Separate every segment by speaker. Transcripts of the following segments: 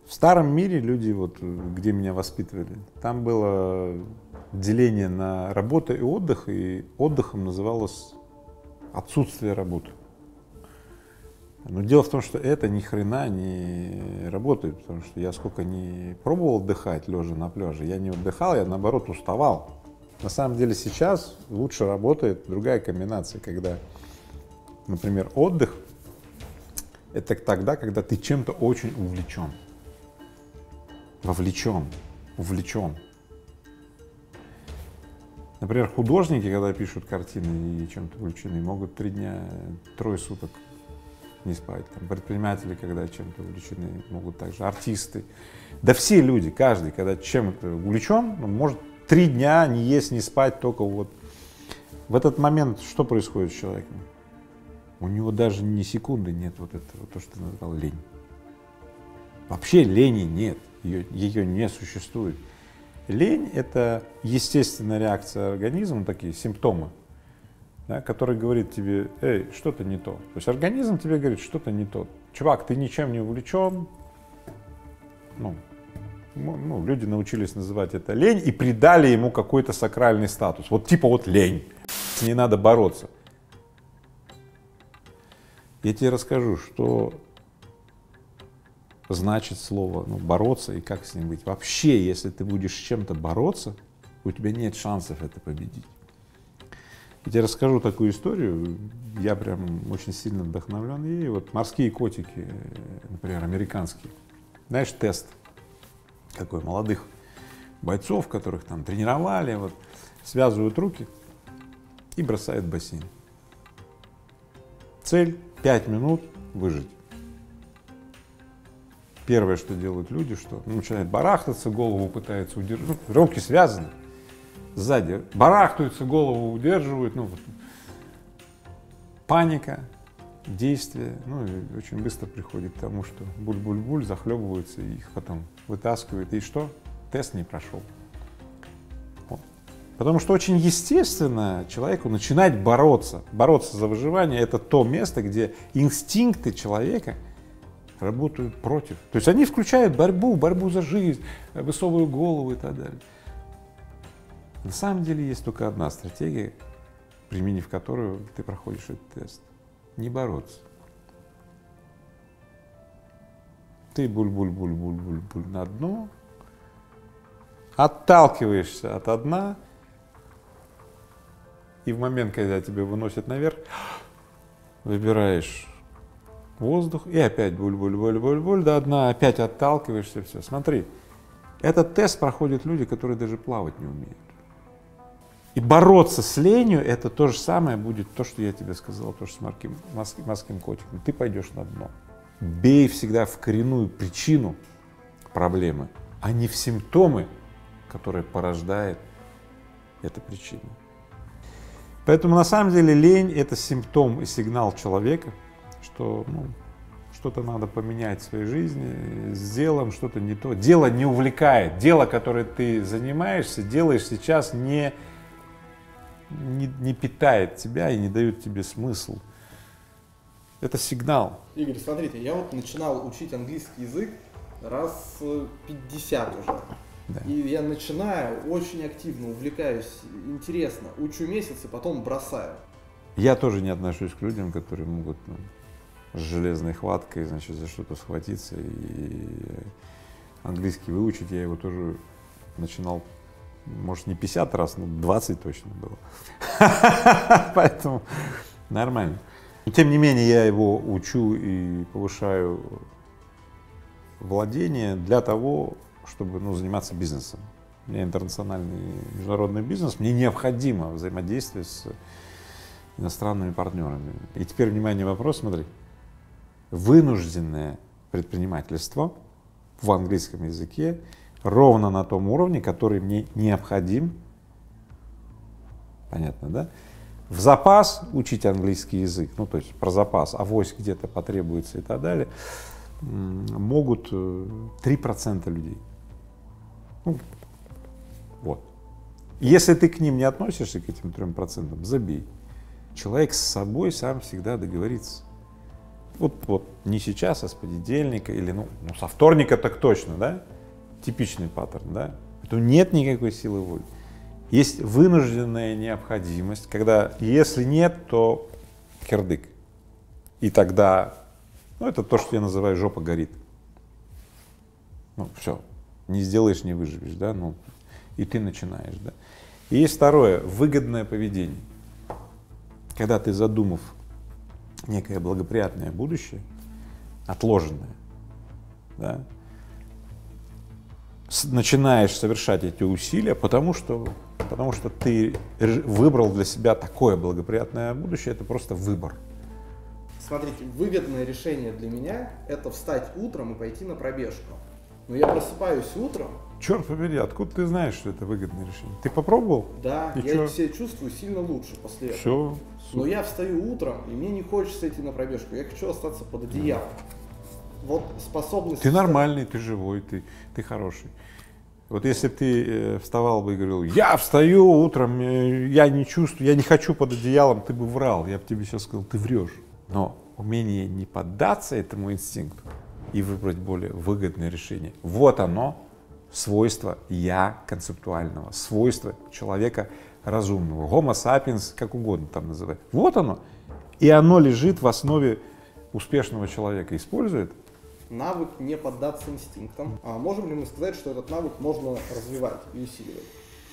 Speaker 1: В старом мире люди, вот где меня воспитывали, там было деление на работу и отдых, и отдыхом называлось отсутствие работы. Но дело в том, что это ни хрена не работает, потому что я сколько не пробовал отдыхать лежа на пляже, я не отдыхал, я наоборот уставал. На самом деле сейчас лучше работает другая комбинация, когда, например, отдых — это тогда, когда ты чем-то очень увлечен, вовлечен, увлечен. Например, художники, когда пишут картины и чем-то увлечены, могут 3 дня, 3 суток не спать. Там, предприниматели, когда чем-то увлечены, могут также, артисты. Да все люди, каждый, когда чем-то увлечен, может 3 дня не есть, не спать, только вот в этот момент что происходит с человеком? У него даже ни секунды нет вот этого, то, что ты назвал лень. Вообще лени нет, ее не существует. Лень — это естественная реакция организма, такие симптомы, да, который говорит тебе: эй, что-то не то. То есть организм тебе говорит, что-то не то. Чувак, ты ничем не увлечен. Ну, люди научились называть это лень и придали ему какой-то сакральный статус. Вот типа вот лень, с ней надо бороться. Я тебе расскажу, что значит слово бороться и как с ним быть. Вообще, если ты будешь с чем-то бороться, у тебя нет шансов это победить. Я тебе расскажу такую историю, я прям очень сильно вдохновлен ей. Вот морские котики, например, американские. Знаешь, тест такой молодых бойцов, которых там тренировали, вот, связывают руки и бросают в бассейн. Цель — 5 минут выжить. Первое, что делают люди, что начинают барахтаться, голову пытаются удержать, руки связаны, сзади барахтаются, голову удерживают, паника, действие, и очень быстро приходит к тому, что буль-буль-буль, захлебываются, и их потом вытаскивают, и что? Тест не прошел. Вот. Потому что очень естественно человеку начинать бороться за выживание. Это то место, где инстинкты человека работают против. То есть они включают борьбу за жизнь, высовываю голову и так далее. На самом деле есть только одна стратегия, применив которую ты проходишь этот тест. Не бороться. Ты буль-буль-буль-буль-буль-буль на дно, отталкиваешься от дна, и в момент, когда тебя выносят наверх, выбираешь воздух и опять буль-буль-буль-буль-буль до дна, опять отталкиваешься, все. Смотри, этот тест проходят люди, которые даже плавать не умеют. И бороться с ленью — это то же самое будет, то, что я тебе сказал, то, что с морским котиком. Ты пойдешь на дно. Бей всегда в коренную причину проблемы, а не в симптомы, которые порождает эта причина. Поэтому на самом деле лень — это симптом и сигнал человека, что что-то надо поменять в своей жизни, с делом что-то не то. Дело не увлекает, дело, которое ты занимаешься, делаешь сейчас, не питает тебя и не дает тебе смысл. Это сигнал.
Speaker 2: Игорь, смотрите, я вот начинал учить английский язык раз 50 уже.
Speaker 1: Да.
Speaker 2: И я начинаю, очень активно увлекаюсь, интересно, учу месяц и потом бросаю.
Speaker 1: Я тоже не отношусь к людям, которые могут с железной хваткой, значит, за что-то схватиться и английский выучить. Я его тоже начинал, может, не 50 раз, но 20 точно было. Поэтому нормально. Тем не менее, я его учу и повышаю владение для того, чтобы заниматься бизнесом. У меня интернациональный международный бизнес, мне необходимо взаимодействие с иностранными партнерами. И теперь, внимание, вопрос, смотри. Вынужденное предпринимательство в английском языке ровно на том уровне, который мне необходим, понятно, да? В запас учить английский язык, то есть про запас, авось где-то потребуется и так далее, могут 3% людей. Вот. Если ты к ним не относишься, к этим 3%, забей. Человек с собой сам всегда договорится. Вот не сейчас, а с понедельника или ну со вторника так точно, да? Типичный паттерн, да? То нет никакой силы воли. Есть вынужденная необходимость, когда если нет, то кирдык. И тогда, ну это то, что я называю жопа горит. Ну все, не сделаешь, не выживешь, да? Ну и ты начинаешь, да? И есть второе, выгодное поведение. Когда ты, задумав некое благоприятное будущее, отложенное, да, начинаешь совершать эти усилия, потому что ты выбрал для себя такое благоприятное будущее, это просто выбор.
Speaker 2: Смотрите, выгодное решение для меня — это встать утром и пойти на пробежку. Но я просыпаюсь утром.
Speaker 1: Черт побери, откуда ты знаешь, что это выгодное решение? Ты попробовал?
Speaker 2: Да,
Speaker 1: и
Speaker 2: я себя чувствую сильно лучше после этого.
Speaker 1: Все.
Speaker 2: Но я встаю утром, и мне не хочется идти на пробежку, я хочу остаться под одеялом. Вот способность...
Speaker 1: Ты нормальный, ты живой, ты хороший. Вот если бы ты вставал бы и говорил, я встаю утром, я не чувствую, я не хочу под одеялом, ты бы врал, я бы тебе сейчас сказал, ты врешь. Но умение не поддаться этому инстинкту и выбрать более выгодное решение, вот оно, свойство я концептуального, свойство человека разумного, homo sapiens, как угодно там называть. Вот оно. И оно лежит в основе успешного человека. Использует
Speaker 2: навык не поддаться инстинктам. А можем ли мы сказать, что этот навык можно развивать и усиливать?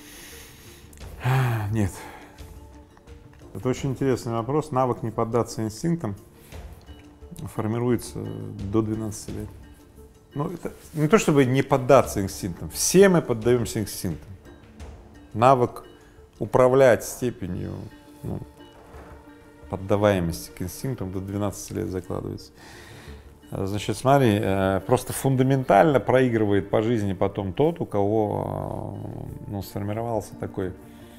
Speaker 1: Нет. Это очень интересный вопрос. Навык не поддаться инстинктам формируется до 12 лет. Ну, это не то чтобы не поддаться инстинктам. Все мы поддаемся инстинктам. Навык управлять степенью поддаваемости к инстинктам до 12 лет закладывается. Значит, смотри, просто фундаментально проигрывает по жизни потом тот, у кого сформировался такой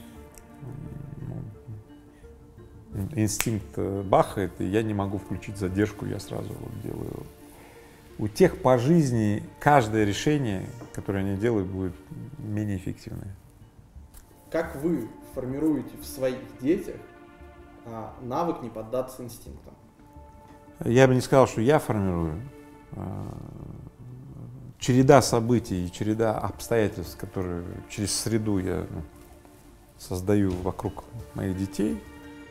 Speaker 1: инстинкт бахает, и я не могу включить задержку, я сразу вот делаю. У тех по жизни каждое решение, которое они делают, будет менее эффективное.
Speaker 2: Как вы формируете в своих детях навык не поддаться инстинктам?
Speaker 1: Я бы не сказал, что я формирую. Череда событий и череда обстоятельств, которые через среду я создаю вокруг моих детей.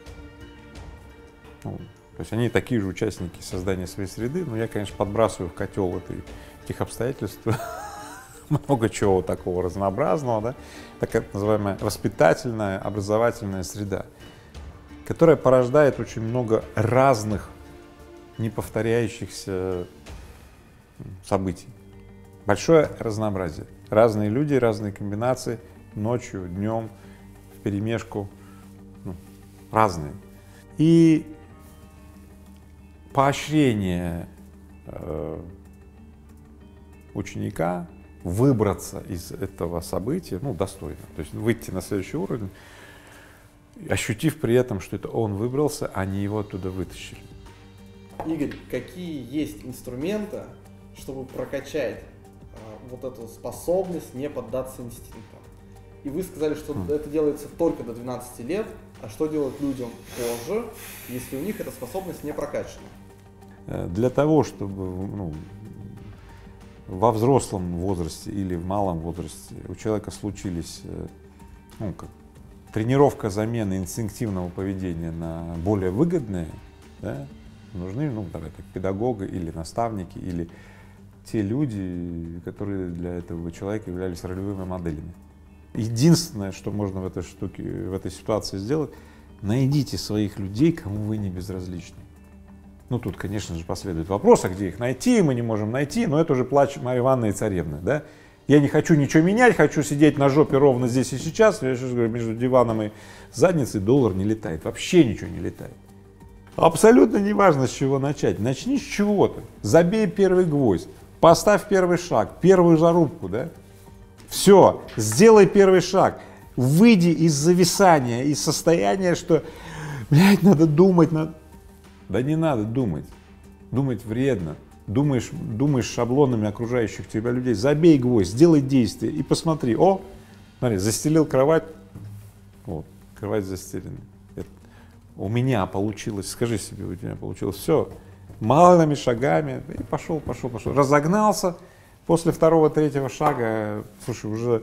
Speaker 1: То есть они такие же участники создания своей среды, но я, конечно, подбрасываю в котел этих обстоятельств много чего такого разнообразного, да? Такая называемая воспитательная, образовательная среда, которая порождает очень много разных неповторяющихся событий. Большое разнообразие. Разные люди, разные комбинации, ночью, днем, вперемешку, разные. И поощрение ученика выбраться из этого события, достойно. То есть выйти на следующий уровень, ощутив при этом, что это он выбрался, а не его оттуда вытащили.
Speaker 2: Игорь, какие есть инструменты, чтобы прокачать вот эту способность не поддаться инстинктам? И вы сказали, что это делается только до 12 лет, а что делать людям позже, если у них эта способность не прокачана?
Speaker 1: Для того, чтобы во взрослом возрасте или в малом возрасте у человека случились тренировка замены инстинктивного поведения на более выгодное, да, нужны, давай так, педагоги или наставники, или те люди, которые для этого человека являлись ролевыми моделями. Единственное, что можно в этой ситуации сделать, найдите своих людей, кому вы не безразличны. Тут, конечно же, последует вопрос, а где их найти, мы не можем найти, но это уже плач Марьи Ивановны и царевны, да? Я не хочу ничего менять, хочу сидеть на жопе ровно здесь и сейчас, я сейчас говорю, между диваном и задницей доллар не летает, вообще ничего не летает. Абсолютно не важно, с чего начать, начни с чего-то, забей первый гвоздь, поставь первый шаг, первую зарубку, да? Все, сделай первый шаг, выйди из зависания, из состояния, что, надо думать, Да не надо думать, думать вредно, думаешь шаблонами окружающих тебя людей, забей гвоздь, сделай действие и посмотри, смотри, застелил кровать, кровать застелена, у меня получилось, скажи себе, у тебя получилось, все, малыми шагами, и пошел. Разогнался, после второго-третьего шага, слушай, уже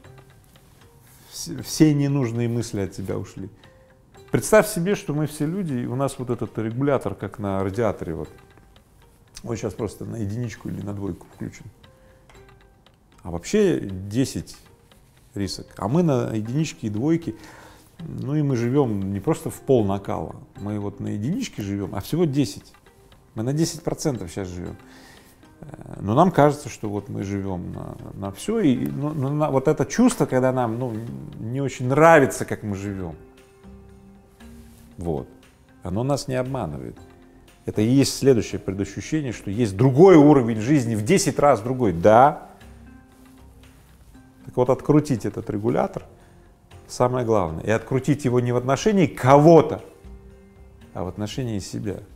Speaker 1: все ненужные мысли от тебя ушли. Представь себе, что мы все люди, и у нас вот этот регулятор, как на радиаторе, вот сейчас просто на единичку или на двойку включен. А вообще 10 рисок, а мы на единичке и двойке, ну и мы живем не просто в пол накала, мы вот на единичке живем, а всего 10. Мы на 10% сейчас живем. Но нам кажется, что вот мы живем на все, и вот это чувство, когда нам не очень нравится, как мы живем, вот, оно нас не обманывает. Это и есть следующее предощущение, что есть другой уровень жизни, в 10 раз другой, да. Так вот, открутить этот регулятор самое главное, и открутить его не в отношении кого-то, а в отношении себя.